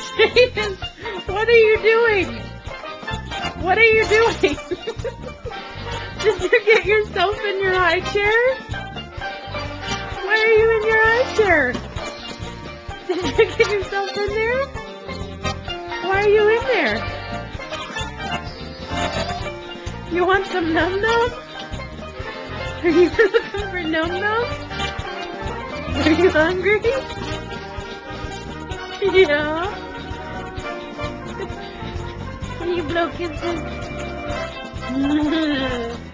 Jaden, what are you doing? What are you doing? Did you get yourself in your high chair? Why are you in your high chair? Did you get yourself in there? Why are you in there? You want some num-num? Are you looking for num-num? Are you hungry? Yeah? Can you blow kisses?